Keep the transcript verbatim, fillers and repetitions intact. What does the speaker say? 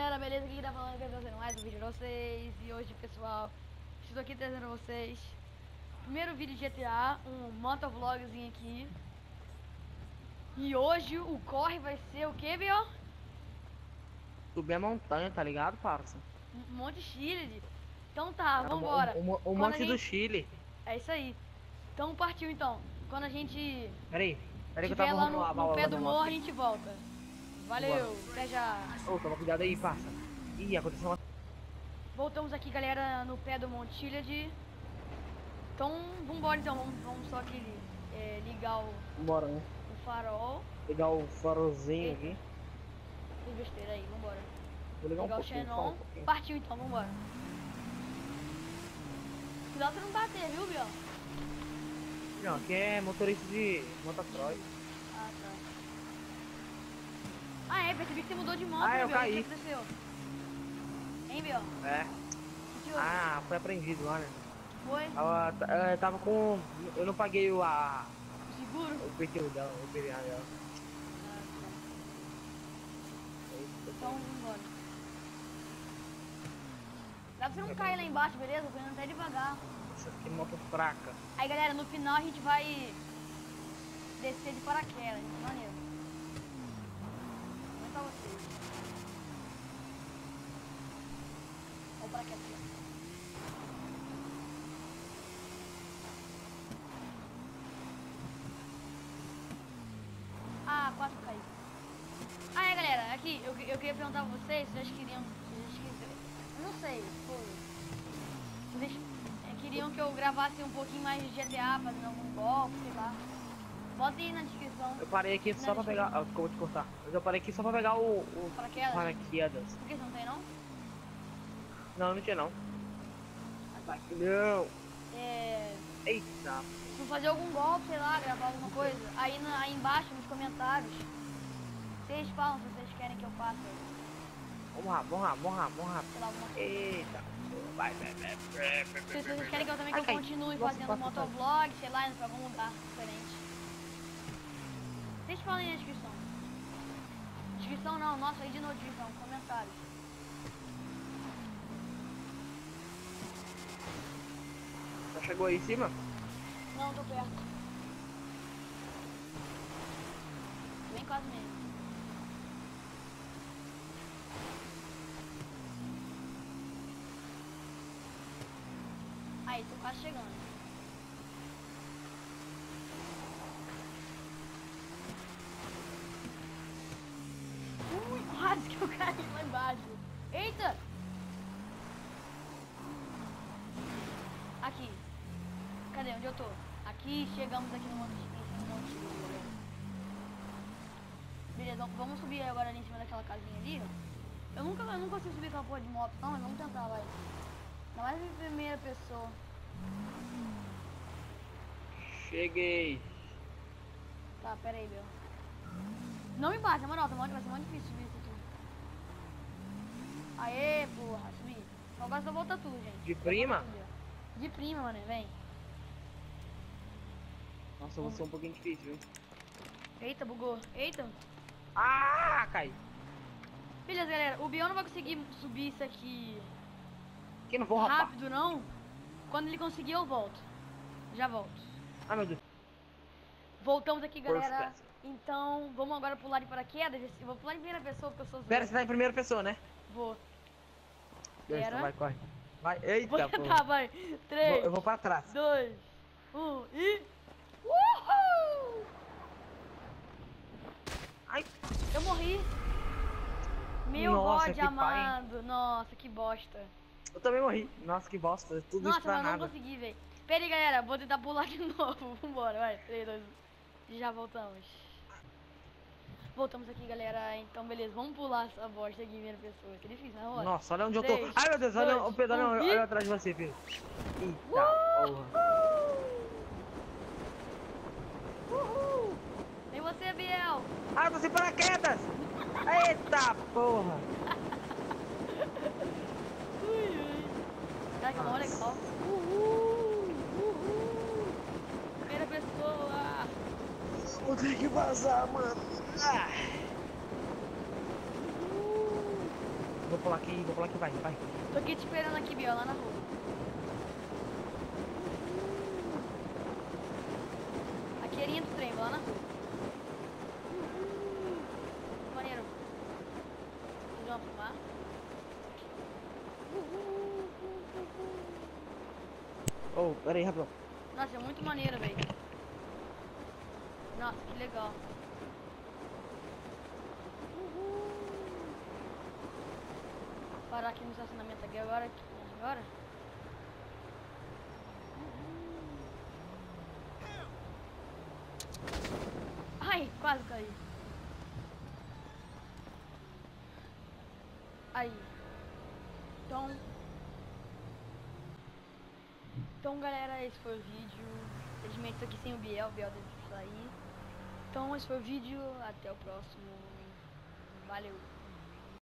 galera, beleza? Aqui tá falando que eu tô fazendo mais um vídeo pra vocês. E hoje, pessoal, estou aqui trazendo pra vocês primeiro vídeo de G T A, um motovlogzinho aqui. E hoje o corre vai ser o que, Biel? Subir a montanha, tá ligado, parça? Um monte de Chile. Então tá, É, vambora. o, o, o Quando a monte do gente... Chile. É isso aí. Então partiu então. Quando a gente Peraí, peraí que eu estiver tava lá arrumando no, a no pé válvula do da morro, moto a aqui. gente volta. Valeu, até já. Ô, toma cuidado aí, parça. Ih, aconteceu uma... Voltamos aqui, galera, no pé do Monte Chiliad. Então, vambora então, vamos, vamos só aqui é, ligar o, Bora, né? o farol. Ligar o farolzinho Eita. aqui. Fiz besteira aí, vambora. Vou ligar um Ligar o pouquinho, só Xenon. um pouquinho. Partiu então, vambora. Cuidado pra não bater, viu, Biel? Não, aqui é motorista de motocross. Ah, tá. Ah, é, percebi que você mudou de moto, Ah, né, eu Biel? caí. O que aconteceu? Hein, Biel? É. Que houve? Ah, foi apreendido lá, né? Foi? Ela, t- ela tava com... Eu não paguei o, a, Seguro? o P T U dela, o P V A dela. Ah, tá. Então, vambora. Dá pra você não cair lá embaixo, beleza? Tô indo até devagar. Nossa, que moto fraca. Aí, galera, no final a gente vai descer de paraquedas, maneiro. Vou pra vocês. Olha o paraquedas aqui. Ah, quase caí. Ah, é, galera, aqui, eu, eu queria perguntar pra vocês se vocês queriam, se vocês queriam, eu não sei, foi, se vocês é, queriam que eu gravasse um pouquinho mais de G T A, fazendo algum golpe, sei lá. Bota aí na descrição. Eu parei aqui só pra pegar... Ah, eu vou te cortar. Mas eu parei aqui só pra pegar o... o... Paraquedas? paraquedas. Por que você não tem, não? Não, não tinha não. Ah, tá. Não. É... Eita. Se fazer algum golpe, sei lá, gravar alguma coisa, aí, na, aí embaixo nos comentários, vocês falam se vocês querem que eu faça, Vamos rápido, vamos rápido, vamos rápido, vamos rápido. sei lá, alguma coisa. Eita. Vai, vai, vai, vai, vai, Se vocês querem que eu também que Ai, eu cai. continue Nossa, fazendo passa, motovlog, sei lá, indo pra algum lugar diferente. Vocês falem na descrição. Descrição não, nossa, aí de novo descrição, comentários. Já chegou aí em cima? Não, tô perto. Bem quase mesmo. Aí, tô quase chegando. Ui, quase que eu caí lá embaixo. Eita! Aqui. Cadê? Onde eu tô? Aqui, chegamos aqui no Monte no Monte Chiliad, galera. Beleza, vamos subir agora ali em cima daquela casinha ali, ó. Eu nunca, eu nunca consigo subir aquela porra de moto, não, mas vamos tentar, vai. Ainda mais em primeira pessoa. Cheguei. Tá, pera aí, meu. Não me bate, na moral, tá muito, vai ser muito difícil subir isso aqui. Aê, porra, subi. Só agora só volta tudo, gente. De prima? De prima, mano, vem. Nossa, eu vou ser um pouquinho difícil, viu? Eita, bugou. Eita. Ah, cai. Beleza, galera, o Biel não vai conseguir subir isso aqui Que não vou rapar. rápido, não. Quando ele conseguir, eu volto. Já volto. Ah, meu Deus. Voltamos aqui, galera. Perfect. Então, vamos agora pular de paraquedas. Eu vou pular em primeira pessoa, porque eu sou Pera, zoeiro. você tá em primeira pessoa, né? Vou. Beleza, Pera. então vai, corre. Vai, Vou eita, pô. tentar, vai. Vou- Três, Eu vou pra trás. dois, um e... Uhul! Ai, Eu morri. Meu Nossa, God que pai, amado. Nossa, que bosta. eu também morri. Nossa, que bosta. Tudo isso Nossa, pra mas eu não nada. consegui, velho. Pera aí, galera. Vou tentar pular de novo. Vambora, vai. três, dois, um. Já voltamos. Voltamos aqui, galera. Então, beleza. Vamos pular essa bosta aqui em primeira pessoa. Que difícil, né? Bora. Nossa, olha onde eu tô. Três, Ai, meu Deus, olha dois, o Pedro, olha, um, e- olha atrás de você, filho. Eita, porra. Uhul! Vem você, Biel. Ah, eu tô sem paraquedas. Eita, porra. Ui, ui. Cara, que é mó legal. Uhul! Uhul! Primeira pessoa. Vou ter que vazar, mano. Ah. Uhul! vou pular aqui, vou pular aqui, vai, vai. Tô aqui te esperando aqui, Biel, lá na rua. Aqui é a linha do trem, vou lá na rua. Maneiro. Vocês vão filmar? Oh, pera aí, rapidão. Nossa, é muito maneiro, velho. Nossa, que legal. Parar aqui no estacionamento aqui agora. Aqui, agora. Ai, quase caí. Aí. Então. Então, galera, esse foi o vídeo. Infelizmente, tô aqui sem o Biel. O Biel deve sair. Então, esse foi o vídeo. Até o próximo. Valeu.